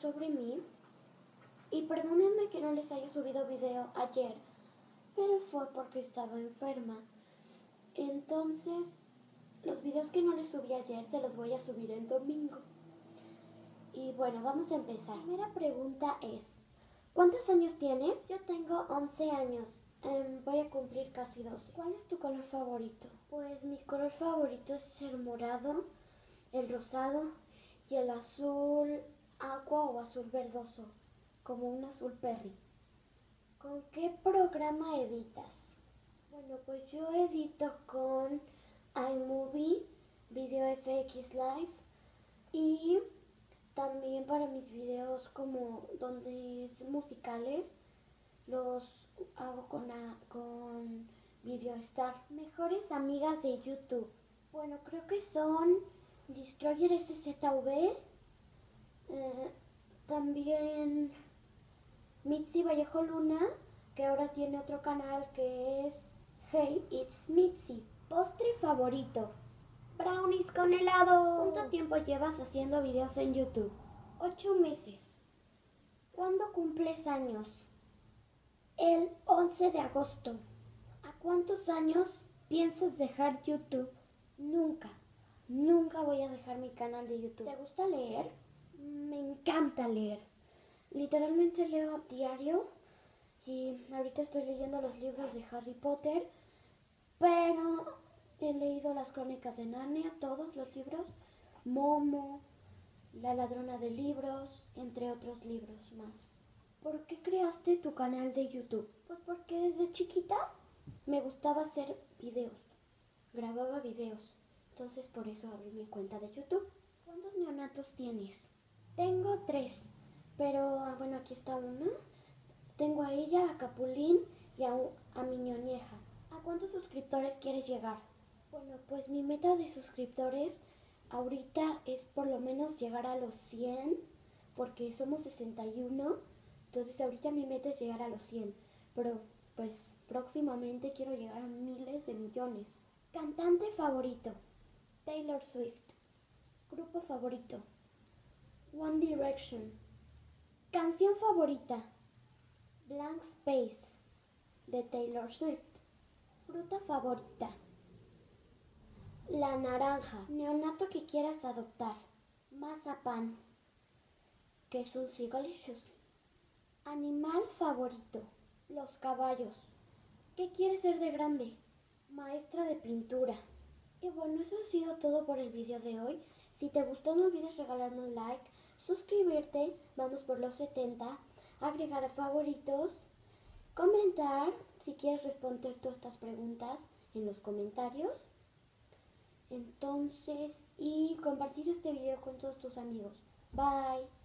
sobre mí. Y perdónenme que no les haya subido video ayer, pero fue porque estaba enferma. Entonces, los videos que no les subí ayer se los voy a subir el domingo. Y bueno, vamos a empezar. La primera pregunta es, ¿cuántos años tienes? Yo tengo 11 años. Voy a cumplir casi 12. ¿Cuál es tu color favorito? Pues mi color favorito es el morado, el rosado y el azul agua o azul verdoso, como un azul perry. ¿Con qué programa editas? Bueno, pues yo edito con iMovie, VideoFX Live y también para mis videos como donde es musicales los hago con VideoStar. Mejores amigas de YouTube. Bueno, creo que son Destroyer SZV, también Mitzi Vallejo Luna, que ahora tiene otro canal que es Hey, It's Mitzi. Postre favorito. Brownies con helado. ¿Cuánto tiempo llevas haciendo videos en YouTube? 8 meses. ¿Cuándo cumples años? El 11 de agosto. ¿A cuántos años piensas dejar YouTube? Nunca. Nunca voy a dejar mi canal de YouTube. ¿Te gusta leer? Me encanta leer. Literalmente leo a diario y ahorita estoy leyendo los libros de Harry Potter, pero he leído las Crónicas de Narnia, todos los libros, Momo, La ladrona de libros, entre otros libros más. ¿Por qué creaste tu canal de YouTube? Pues porque desde chiquita me gustaba hacer videos, grababa videos, entonces por eso abrí mi cuenta de YouTube. ¿Cuántos neonatos tienes? Tengo 3, pero bueno, aquí está una. Tengo a ella, a Capulín y a mi ñoñeja. ¿A cuántos suscriptores quieres llegar? Bueno, pues mi meta de suscriptores ahorita es por lo menos llegar a los 100, porque somos 61, entonces ahorita mi meta es llegar a los 100, pero pues próximamente quiero llegar a miles de millones. Cantante favorito. Taylor Swift. Grupo favorito. One Direction. Canción favorita. Blank Space de Taylor Swift. Fruta favorita. La naranja. Neonato que quieras adoptar. Mazapán, que es un Sigalicious. Animal favorito. Los caballos. ¿Qué quieres ser de grande? Maestra de pintura. Y bueno, eso ha sido todo por el video de hoy. Si te gustó, no olvides regalarme un like, suscribirte, vamos por los 70, agregar a favoritos, comentar si quieres responder todas estas preguntas en los comentarios. Entonces, y compartir este video con todos tus amigos. Bye.